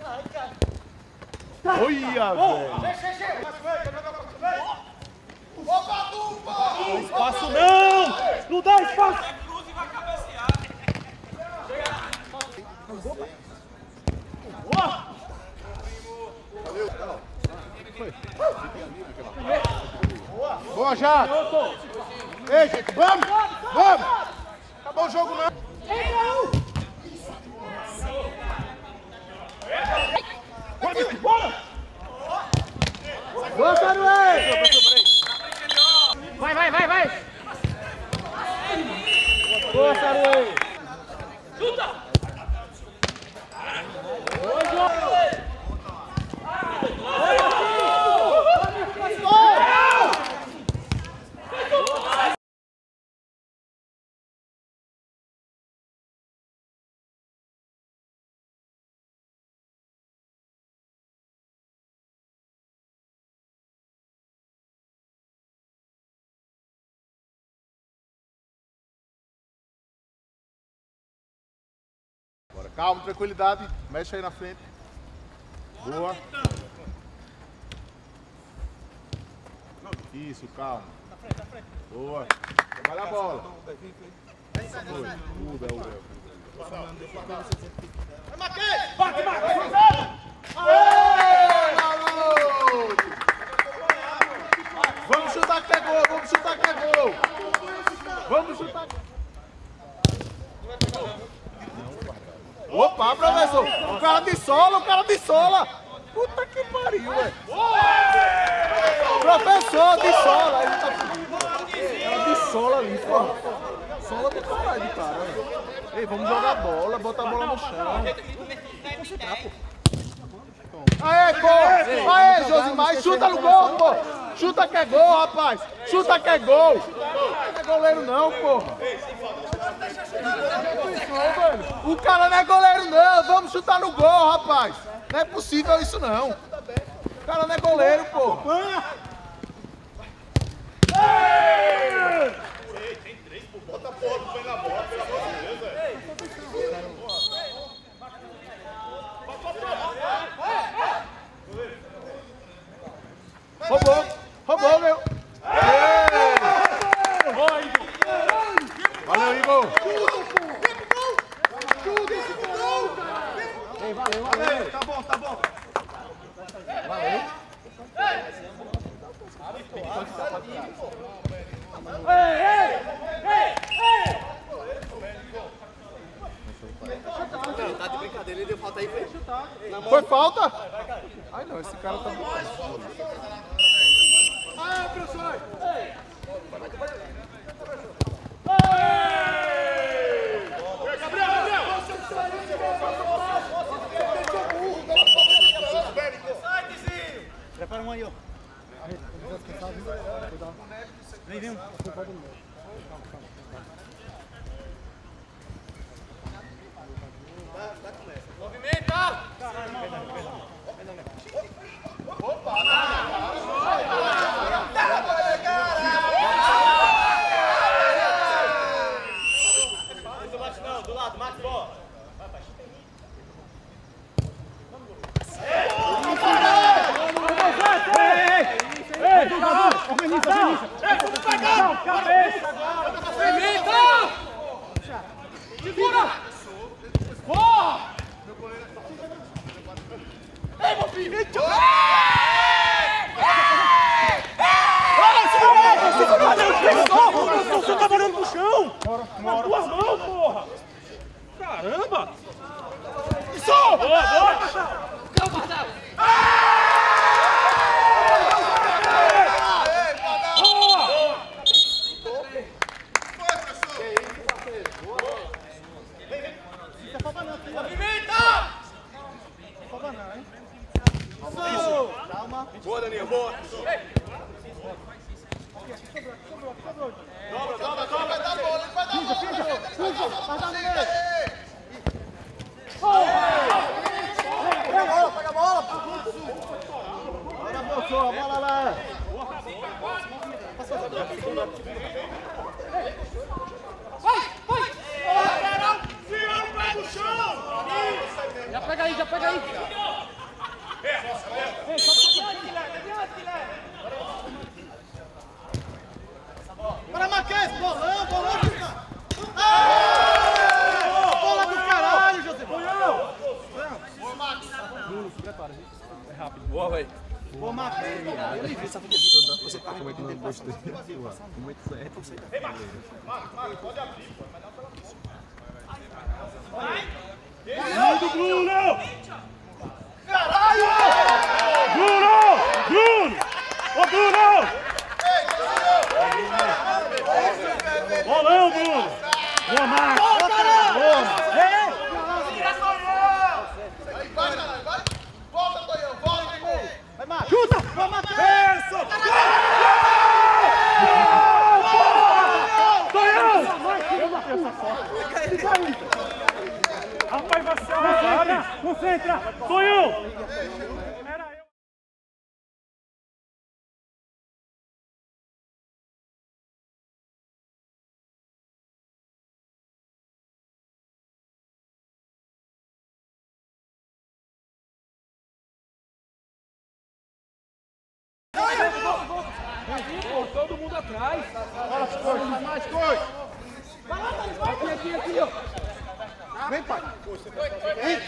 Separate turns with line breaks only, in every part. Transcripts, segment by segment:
Olha, velho.
Não espaço não! Não dá espaço!
Boa, Jato. Ei, gente, vamos! Vamos! Acabou o jogo, não.
Bora!
Boa, Saruê!
Vai!
Boa, Saruê!
Chuta!
Bora, calma, tranquilidade. Mexe aí na frente. Boa. Isso, calma. Boa. Trabalha a bola.
Bate!
Vamos chutar que é gol, vamos chutar que é gol. Vamos chutar. Opa, professor. O cara de sola. Puta que pariu, velho. Professor, de sola. Ele tá pedindo. Cara de sola ali, pô. Sola do caralho de cara, velho. Ei, vamos jogar bola, botar a bola no chão. Aê, gol! Aê, Josimar, chuta no gol, pô! Chuta que é gol, rapaz! Chuta que é gol! Não é goleiro não, pô! O cara não é goleiro não! Vamos chutar no gol, rapaz! Não é possível isso não! O cara não é goleiro, pô! Bota a porra do pé na bola, pelo amor de Deus, velho! Roubou, meu! Valeu, Igor! Valeu! Tá bom! Valeu!
Tá de brincadeira, ele deu falta aí, foi chutar.
Foi falta? Ai não, esse cara tá...
Ah, professor! Gabriel! Prepara um aí, ó. Vem. Movimenta! Do lado, Max, bola. Organiza! Vamos pegar! Cabeça! Movimenta! Segura! Boa! Ei, meu filho! Você tá parando no chão! Na tua mão, porra! Caramba! Isso! Boa!
Boa, Daniel, boa! Dobra, vai dar bola, ele vai dar bola! Pega a bola! Bora, professor, bola lá!
Já pega aí!
Para Marquês, bolão, bolão. Bola do caralho, José.
Tonhão!
Bruno, se prepara, gente. É rápido.
Boa, velho.
Boa, Marquês.
Eu nem vi essa vida. Você tá como é que não gostei? Como é que isso é?
Lindo, Bruno! Caralho! Bruno! Bruno! Ô, Bruno! Bolão, Bruno! Boa, Marcos! Boa!
Volta, Tonhão, volta, irmão.
Vai, Marcos!
Chuta! Vai, Marquês.
Pensa! Tonhão! Rapaz, vai ser arrasado! Concentra! Tonhão! Era eu! Todo mundo atrás!
Bora, Cois! Mais, Cois! Aqui, ó! Vem, pai! Vem!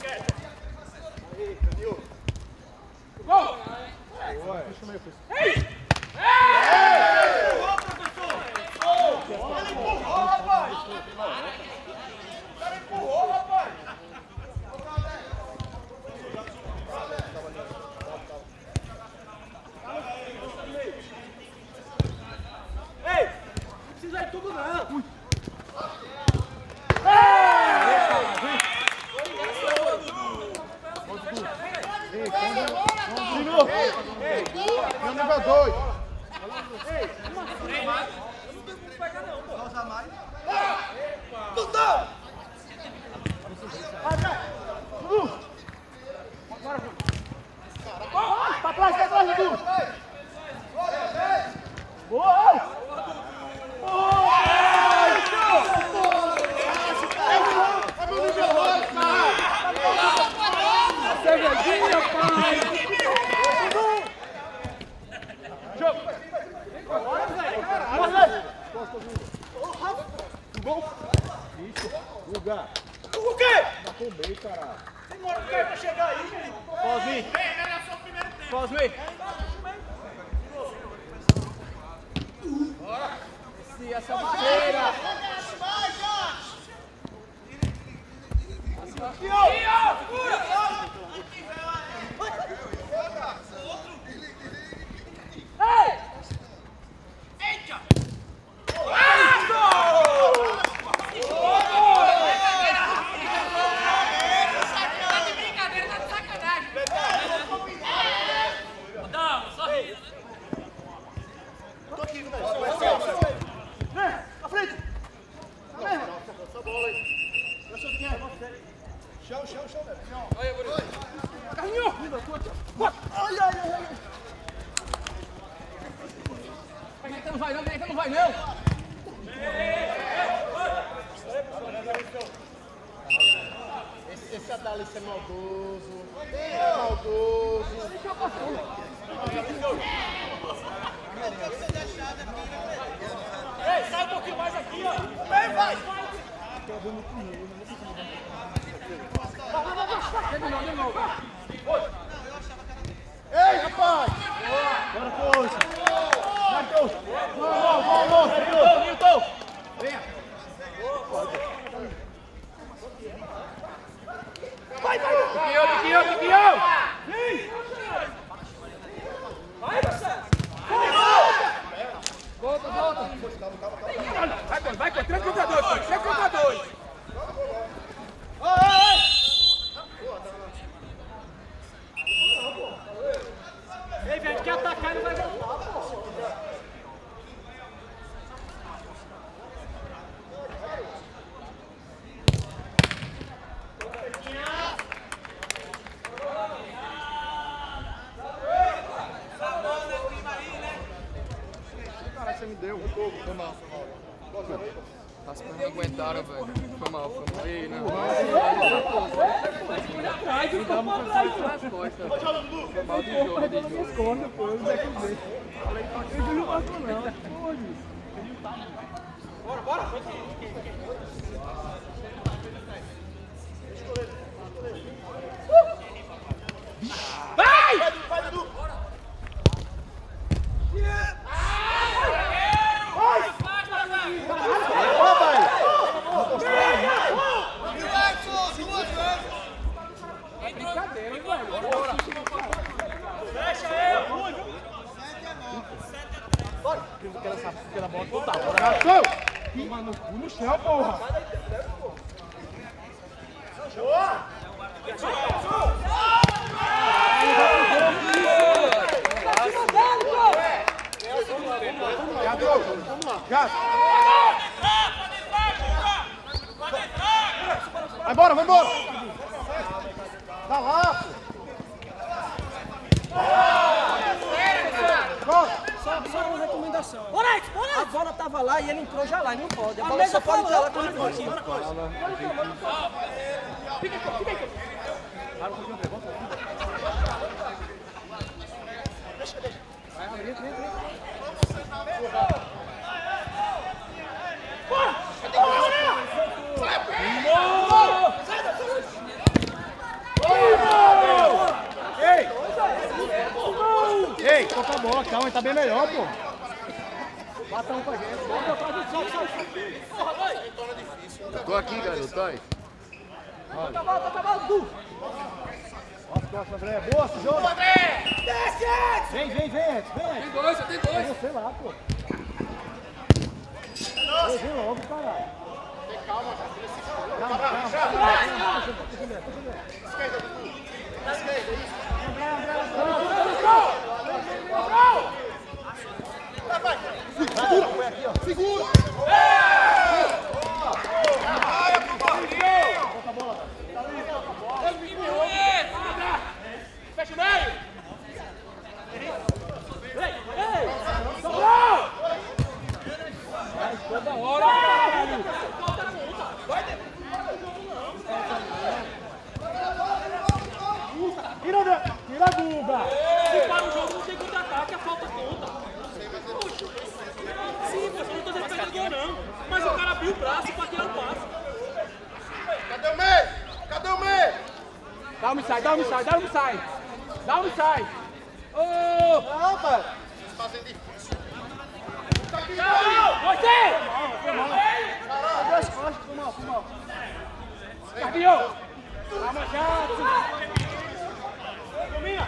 Gol!
Deixa eu
Precisa de tudo, não.
Meu nível 2!
Pra trás, Dudu. Boa! Cervejinha, pai! Jogo!
Gol! Isso! Lugar!
O quê?
Tá com meio, caralho!
Demora o cara pra chegar aí, menino.
Cosme! Cosme! Essa barreira!
Não vai, não! Esse Adalys é maldoso. É maldoso.
Ei, sai um pouquinho mais aqui, ó! Vem, vai!
Ei, rapaz! Bora, Coisa! Marcos! Vamos! Nilton! Venha! Vai! Piquinho!
Vai, Marcelo!
Volta!
Vai, 3 contra 2, 3 contra 2!
Ei, velho, quer atacar e não vai voltar, pô.
Caralho, você me deu. Foi mal.
As pernas não aguentaram, velho. Foi mal. Ei, não. Foi mal de jogo.
Bora! Vai! Aquela bola total. Mano, no chão, porra! Vamos lá. Vai embora! Dá lá!
Só uma recomendação. A bola tava lá e ele entrou já lá, e não pode. A bola só pode entrar lá quando ele for aqui. Fica aqui.
Ei, toca a bola, calma, tá bem melhor, pô.
Bata um pra gente.
Tô aqui, garoto, vai.
Tá mal, Du.
Nossa, André, boa, se joga.
André! Desce!
Vem.
Tem dois.
Você lá, pô. Vem logo, caralho.
Calma. Esquerda, Dudu. Esquerda, isso.
Segura, põe aqui, ó. Segura!
Fecha o meio!
Toda hora, caralho! Tira a Guga!
Se para o jogo, não tem contra-ataque, a falta conta. Sim, mas eu não tô dizendo que tá gol, não. Mas o cara abriu o braço pra tirar o passe.
Cadê o meio?
Dá um sai! Ô! Não, pai!
Fazendo difícil.
Você!
Duas costas, foi mal. Carpinho! Calma, chato!
Dominha!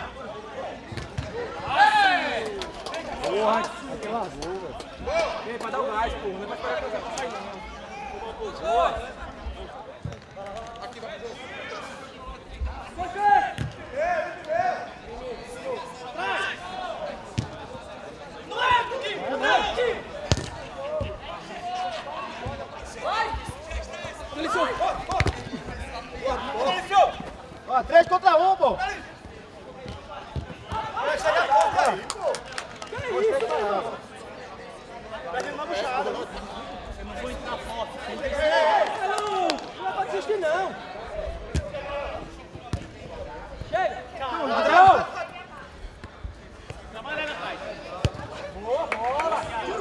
Porra, aquela gol, velho.
Vem pra dar o gás, pô. Não é pra esperar a coisa pra sair, não. Boa!
Aqui vai pro gol.
Ó, 3 contra 1, pô!
Não pode desistir, não. Chega!
Padrão!
Trabalha na frente.
Boa bola!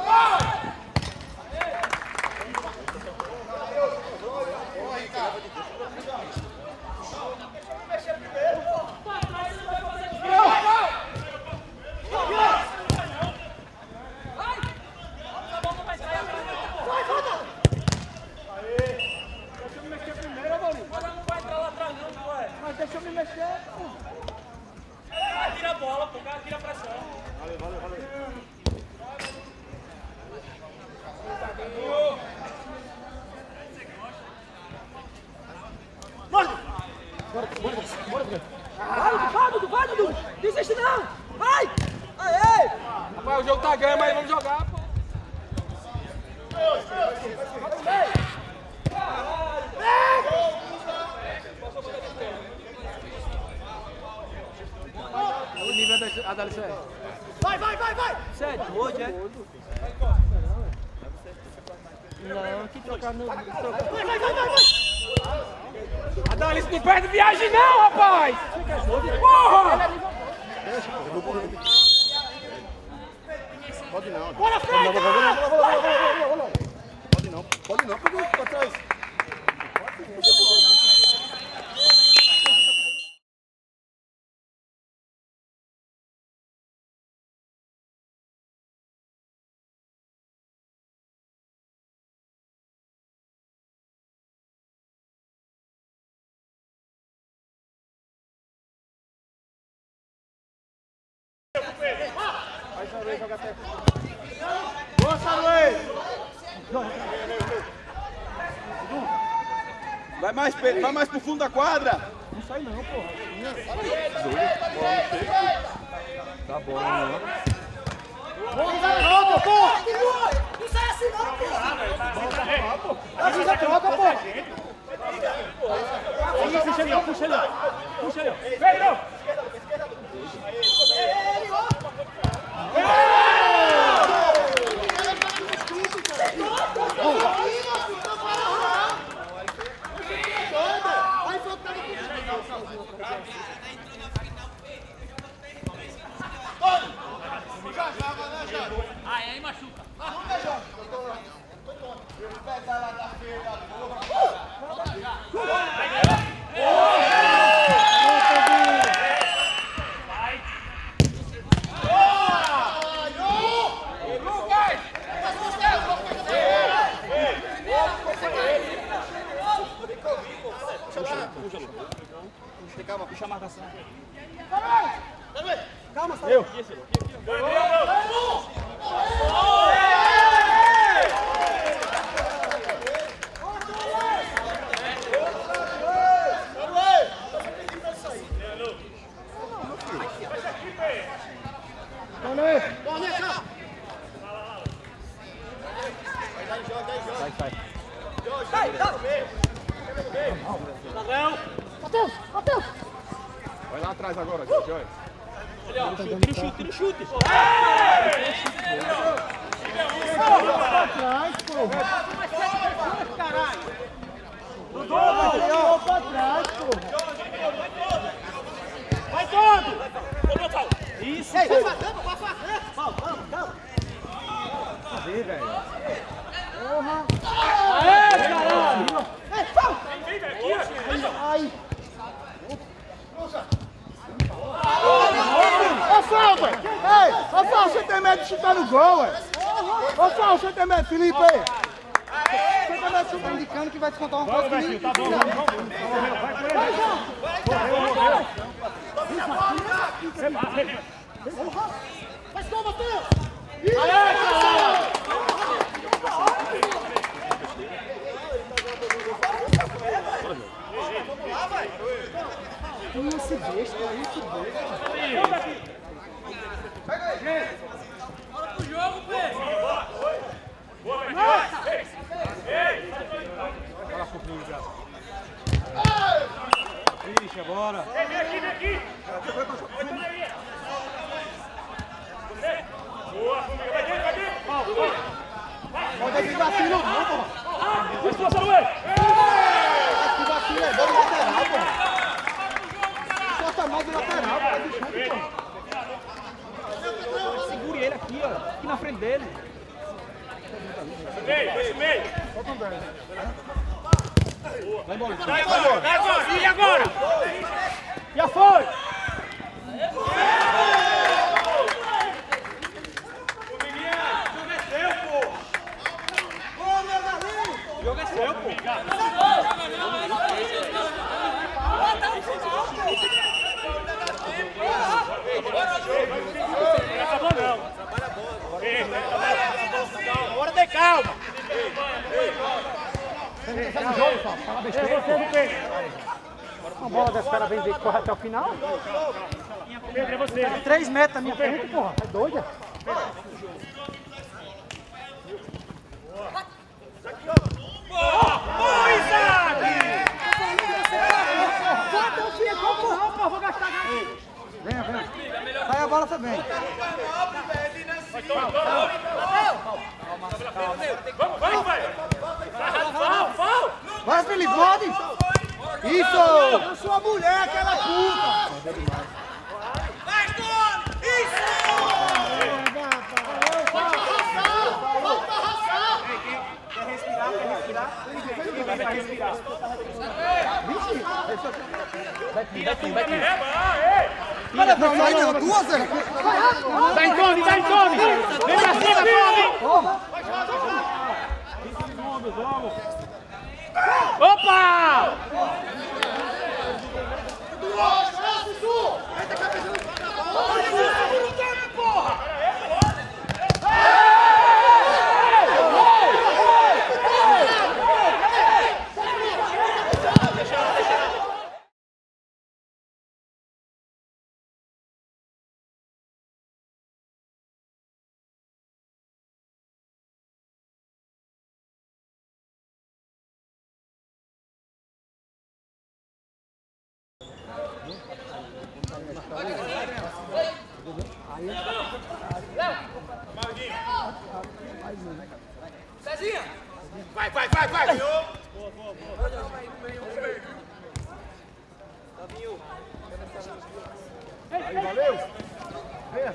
Deixa eu me mexer, pô. Tira a bola, pô, cara, tira a pressão.
Valeu.
Vai, Dudu! Desiste não! Vai! Aê!
Rapaz, o jogo tá ganho, mas vamos jogar, pô. O nível da DLCR.
Vai! Você é doido, é? Não, que trocar no...
Vai! Adalice, não perde viagem não, rapaz! Porra!
Pode não.
Bora, Fred!
Pode não, porque pra trás.
Vai, Saruê, joga até. Boa, Saruê!
Vai mais pro fundo da quadra!
Não sai não, porra.
Tá bom, não.
Troca, porra! Não sai assim não, porra! Avisa, troca, porra!
Puxa ele, puxa ele! Puxa ele! Vem, não!
Aí machuca.
Calma, puxa a marcação.
Calma,
Eu.
Matheus!
Vai lá atrás agora, gente, olha.
Tira o chute!
Pra trás, porra. Pra trás, porra.
Vai todo! Isso!
Ei, vai fazer! Calma!
Cadê, velho?
Aê, caralho!
Ei, fala!
Vem aqui,
Ai!
Ô, Fal, velho! Ei, ô, Fal, você tem medo de chutar no gol, velho? Ô, Fal, você tem medo, Felipe, aí? Você tem medo de chutar indicando que vai descontar uma coisa que...
Tá bom, vamos. Vai, João!
Faz gol, Matheus!
Aê, caralho!
Esse besta, esse besta.
Bora pro jogo, Pedro!
Fala um pouquinho, Gato. Ixi, agora. Vem aqui! Boa, Fumega, vai dentro!
Pode vir vacilo, não, porra.
Isso, Saruê!
Esse vacilo é bom de lateral, porra. Solta mais de lateral, porra, de chute, porra.
Segure ele aqui, ó. Aqui na frente dele.
Meio!
Solta um 10.
Vai embora! E agora? Já foi! O jogo é seu, pô! Não acabou não! Agora tem calma!
Faz o jogo, Fal. Fala besteira. Uma bola dessa cara vem ver que corre até o final.
Pedro, é você!
3 metros na minha frente, porra. É doida?
Boa, Isaac!
Bota o filho, porra, vou gastar mais.
Venha. Sai a bola também.
Vamos, vai!
Vai, Felipe, pode! Isso! Eu sou a mulher, aquela puta!
Vai, Tony! Isso!
Falta raçar!
Quer respirar? Quem vai respirar?
Olha, não, não, duas, Zé!
Vai, Tony! Vem pra cima, Tony! Opa!
Cezinha!
Vai!
Aí, valeu! Venha!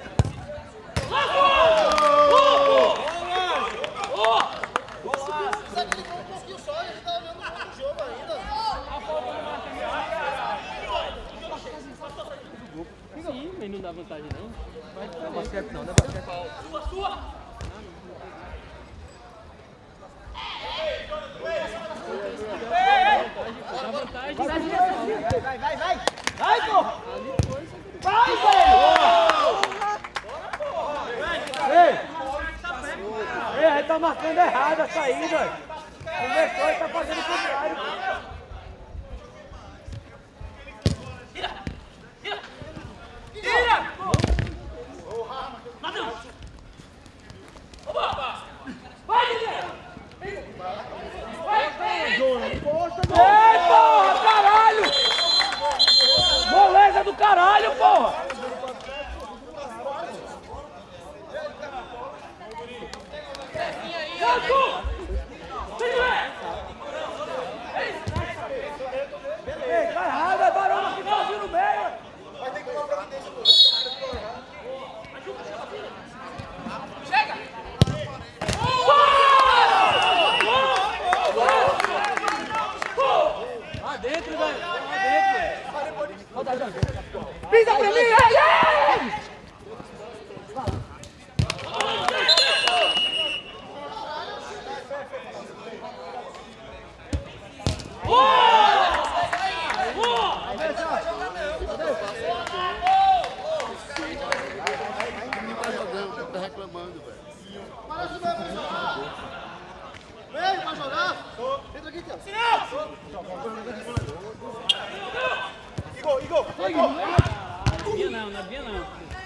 Sim, mas não dá vantagem não.
Não é basquete não, não é basquete.
Sua! Dá vantagem.
Vai, porra! Vai, velho! Ei, a gente tá marcando errado essa aí, velho. O Mestre tá fazendo o contrário.
Tira! Matão! Opa! Vai, Guilherme!
Ei, porra, caralho! Moleza do caralho, porra! Ei, tá errado, é Barão que tá no meio!
Vai ter que tomar providência.
Chega!
Lá dentro, velho. Lá dentro.
Pisa pra mim, ei!
Tá reclamando, velho.
Vem, vai jogar! Entra aqui, Tiago. Igor!
Não havia não.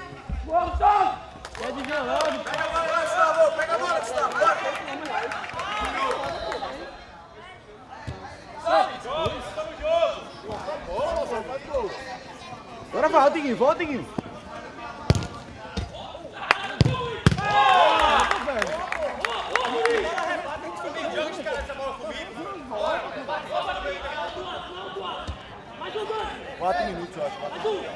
É de gelado.
Pega a bola, Gustavo! Pega a bola, Gustavo!
Bora, vai, Diguinho, volta, Diguinho.
Quatro minutos, eu acho.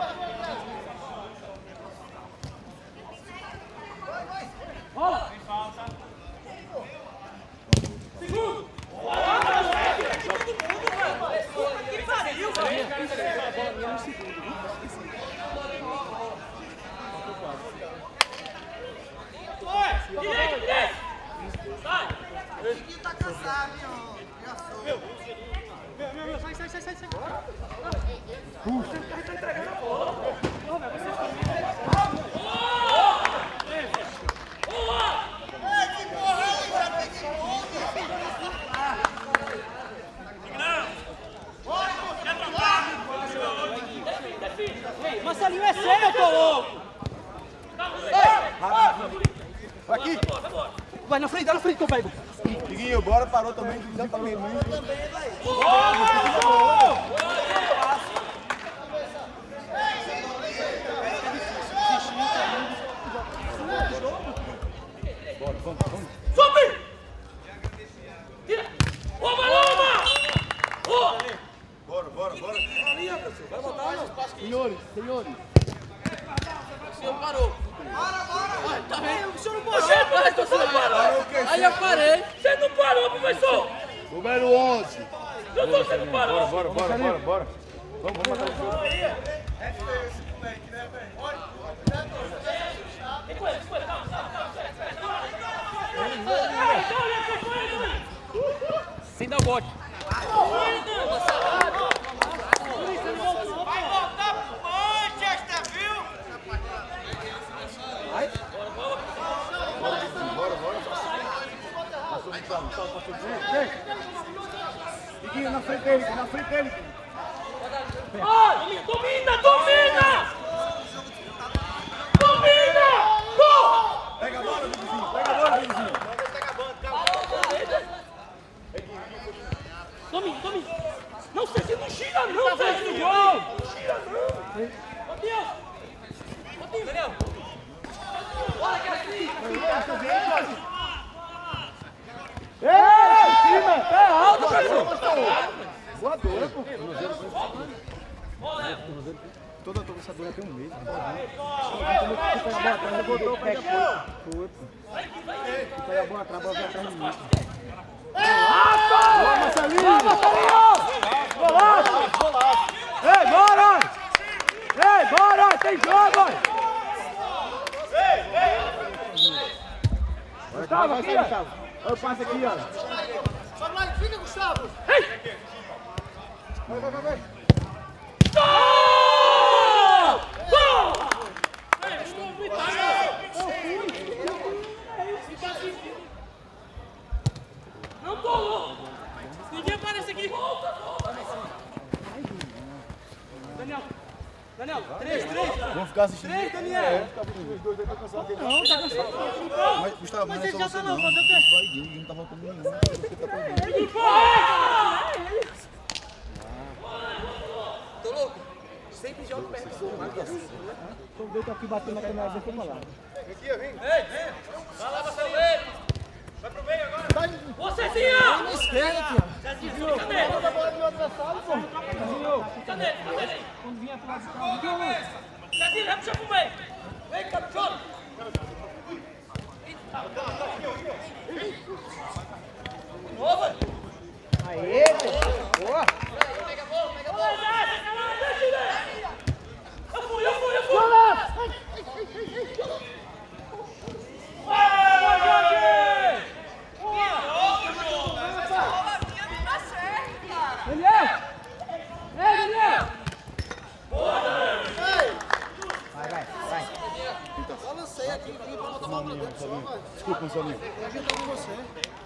Marcelinho é seu, eu tô louco!
Vai aqui!
Vai na frente, que eu pego!
Diguinho, bora, parou também. Já parou também.
Sobe! Tira!
senhores.
O senhor parou. Bora! Tá vendo? O senhor não parou. Oxê, você não parou. Aí eu parei. Você não parou, professor.
Número 11.
Doutor, você não parou.
Bora. Vamos matar o jogo.
Sem dar o bote.
Vai voltar pro Manchester, viu?
Iguinho, na frente dele, na frente dele.
Domina! Corra!
Pega a bola, Vizinho.
Domina! Não, você não gira não, velho! Não gira não! Ô, Deus! Daniel! Olha que assim!
Ei, em cima! É alto, professor! Voadora, pô. Toda torcedora tem um mês. Pega a bola atrás, botou, pega a bola atrás, bola atrás de mim. Boa, Marcelinho! Golaço! Ei, bora! Tem jogo! Gustavo, aqui, ó! Olha o passe aqui, ó!
Sobe lá, fica, Gustavo!
Vai!
Não tô louco! Ninguém aparece aqui! Daniel, 3!
Vamos ficar assistindo.
3, Daniel!
Não, tá cansado. Mas, Gustavo,
Mas
não é
ele
só
já
você
tá
não.
lá, fazer o quê?
Vai, Guinho, não tá voltando nenhum. Você tá perdendo.
Tô louco? Sempre jogo perto do gol.
Tô doido aqui batendo na câmera, deixa eu falar.
Vai lá, Marcelinho! Vai pro meio agora! Vocêzinha!
Na esquerda, aqui, ó.
Cadê? Cadê?
Quando vinha pro lado de cá,
Cezinha, vai puxar pro meio! Vem, caprichoso!
Aê, boa!
Pega a bola! Eu fui!
Daniel! Vai.
Só lancei aqui, vim pra botar uma bola dentro só, mano.
Desculpa, Soninho.
Tô ajudando você.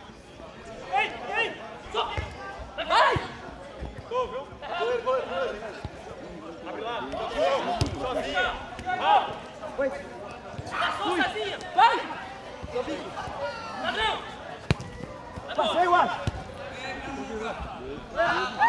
Vai!
Abre lá.
Foi.
Passou, Cezinha! Vai! Ladrão!
Passei, Wash.